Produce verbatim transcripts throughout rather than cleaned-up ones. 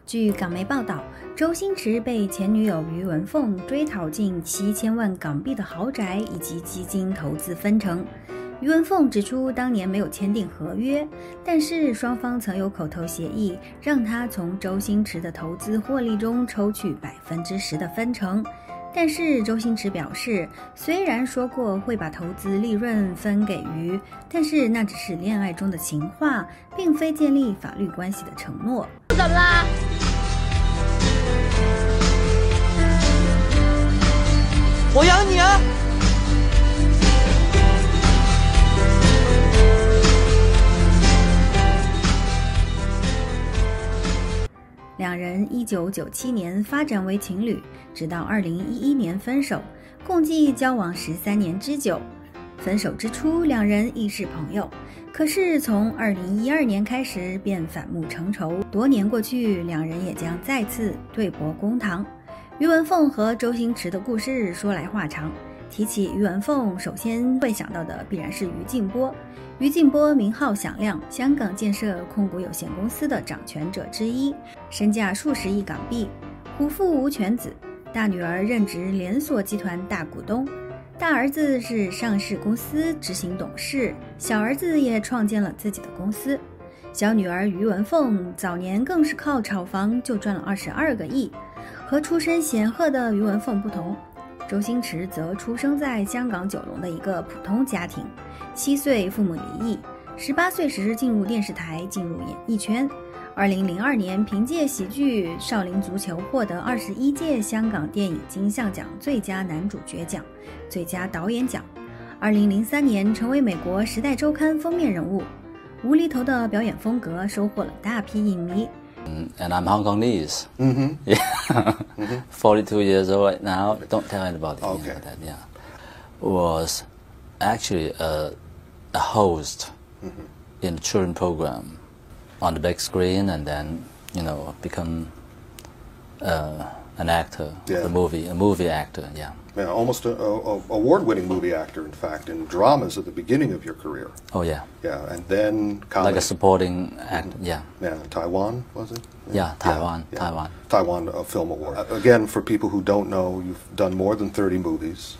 据港媒报道，周星驰被前女友于文凤追讨近七千万港币的豪宅以及基金投资分成。于文凤指出，当年没有签订合约，但是双方曾有口头协议，让他从周星驰的投资获利中抽取百分之十的分成。但是周星驰表示，虽然说过会把投资利润分给于，但是那只是恋爱中的情话，并非建立法律关系的承诺。 怎么啦？ 我养你啊！ 两人一九九七年发展为情侣，直到二零一一年分手，共计交往十三年之久。分手之初，两人亦是朋友，可是从二零一二年开始便反目成仇。多年过去，两人也将再次对簿公堂。于文凤和周星驰的故事说来话长，提起于文凤，首先会想到的必然是于静波。于静波名号响亮，香港建设控股有限公司的掌权者之一，身价数十亿港币。虎父无犬子，大女儿任职连锁集团大股东，大儿子是上市公司执行董事，小儿子也创建了自己的公司。小女儿于文凤早年更是靠炒房就赚了二十二个亿。和出身显赫的于文凤不同，周星驰则出生在香港九龙的一个普通家庭。七岁父母离异，十八岁时进入电视台，进入演艺圈。二零零二年凭借喜剧《少林足球》获得二十一届香港电影金像奖最佳男主角奖、最佳导演奖。二零零三年成为美国《时代周刊》封面人物，无厘头的表演风格收获了大批影迷。 And I'm Hong Kongese. Mm-hmm. Yeah. Mm-hmm. forty-two years old right now. Don't tell anybody. Okay. You know, that, yeah. Was actually a, a host mm-hmm. in a children program on the big screen, and then you know become uh, an actor, yeah. a movie, a movie actor. Yeah. Yeah, almost a, a, a award-winning movie actor, in fact, in dramas at the beginning of your career. Oh yeah. Yeah, and then comedy. Like a supporting actor. Mm-hmm. Yeah. Yeah, Taiwan was it? Yeah, Taiwan. Yeah, Taiwan. Taiwan uh, Film Award. Uh, again, for people who don't know, you've done more than thirty movies.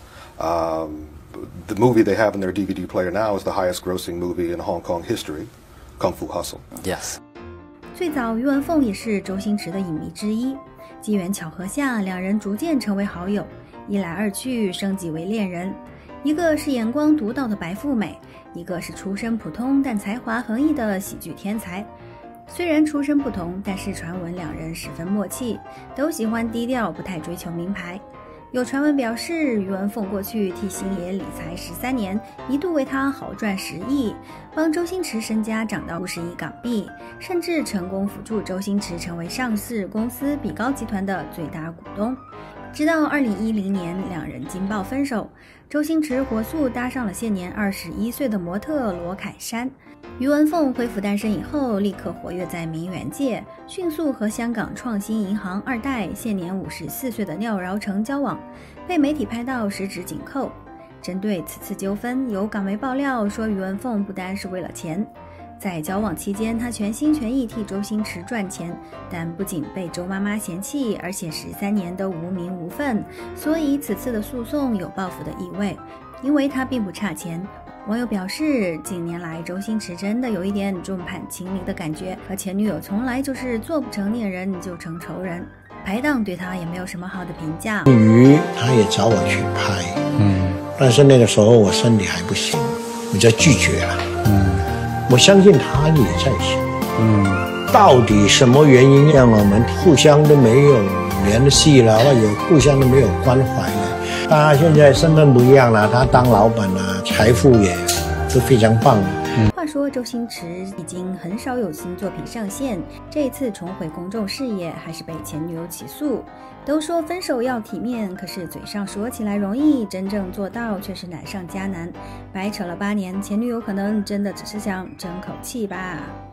Um, the movie they have in their D V D player now is the highest-grossing movie in Hong Kong history, Kung Fu Hustle. Yes. 最早，于文凤也是周星驰的影迷之一。机缘巧合下，两人逐渐成为好友。一来二去，升级为恋人。一个是眼光独到的白富美，一个是出身普通但才华横溢的喜剧天才。虽然出身不同，但是传闻两人十分默契，都喜欢低调，不太追求名牌。有传闻表示，于文凤过去替星爷理财十三年，一度为他豪赚十亿，帮周星驰身家涨到五十亿港币，甚至成功辅助周星驰成为上市公司比高集团的最大股东。直到二零一零年，两人惊爆分手，周星驰火速搭上了现年二十一岁的模特罗凯珊。于文凤恢复单身以后，立刻活跃在名媛界，迅速和香港创新银行二代现年五十四岁的廖饶成交往，被媒体拍到十指紧扣。针对此次纠纷，有港媒爆料说，于文凤不单是为了钱。在交往期间，他全心全意替周星驰赚钱，但不仅被周妈妈嫌弃，而且十三年都无名无分，所以此次的诉讼有报复的意味，因为他并不差钱。网友表示，近年来周星驰真的有一点众叛亲离的感觉，和前女友从来就是做不成恋人就成仇人，拍档对他也没有什么好的评价。 于他也找我去拍，嗯，但是那个时候我身体还不行，我就拒绝了，嗯。我相信他也在想，嗯，到底什么原因让我们互相都没有联系了，或者互相都没有关怀了？他现在身份不一样了，他当老板了，财富也都非常棒了。 话说周星驰已经很少有新作品上线，这一次重回公众视野，还是被前女友起诉。都说分手要体面，可是嘴上说起来容易，真正做到却是难上加难。白扯了八年，前女友可能真的只是想争口气吧。